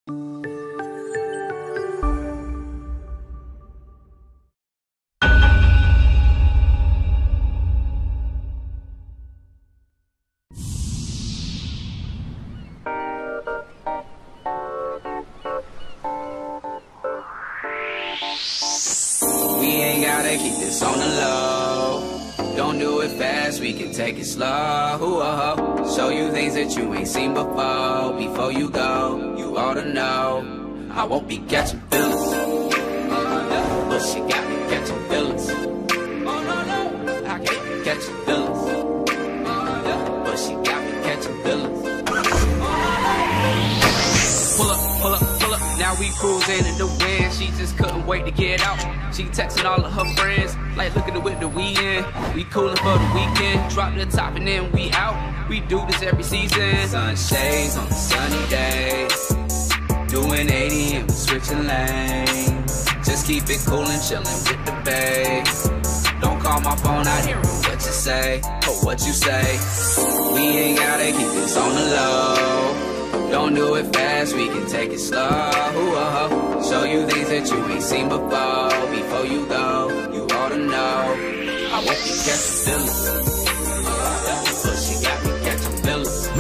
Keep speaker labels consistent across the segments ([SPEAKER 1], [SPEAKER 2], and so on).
[SPEAKER 1] We ain't gotta keep this on the low. Don't do it fast, we can take it slow. Show you things that you ain't seen before. Before you go, you ought to know I won't be catching feelings, but she got me catching feelings. I can't be catching feelings, but she got me catching feelings. Pull up, pull up, pull up. Now we cruising in the wind. She just couldn't wait to get out. She texting all of her friends, like look at the whip that we in. We coolin' for the weekend. Drop the top and then we out. We do this every season. Sunshades on the sunny days. Doing 80 and we switching lanes. Just keep it cool and chillin' with the babe. Don't call my phone out here what you say, or what you say. We ain't gotta keep this on the low. Don't do it fast, we can take it slow. Show you things that you ain't seen before. Before you go, you ought to know I won't be catching feelings, but she got me catching feelings.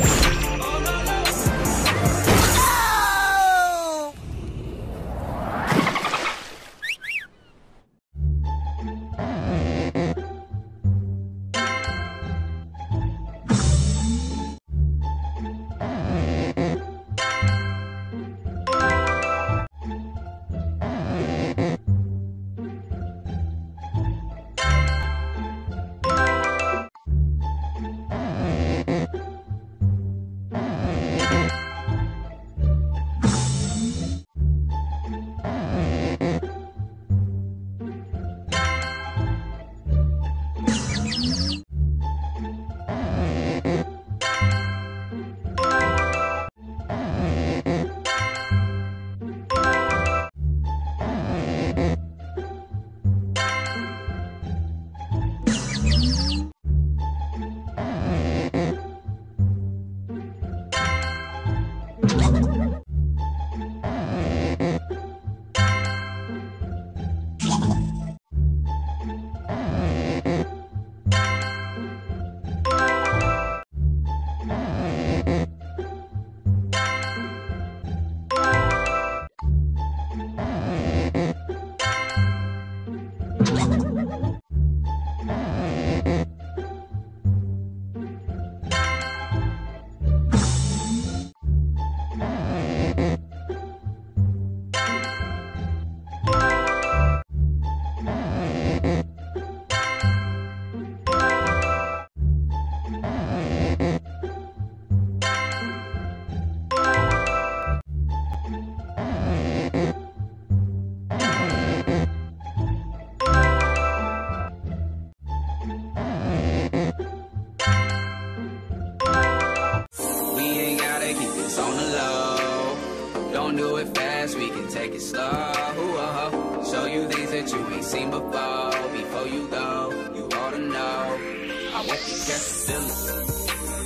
[SPEAKER 1] On the low, don't do it fast, we can take it slow. Show you things that you ain't seen before. Before you go, you ought to know I won't be catching feelings,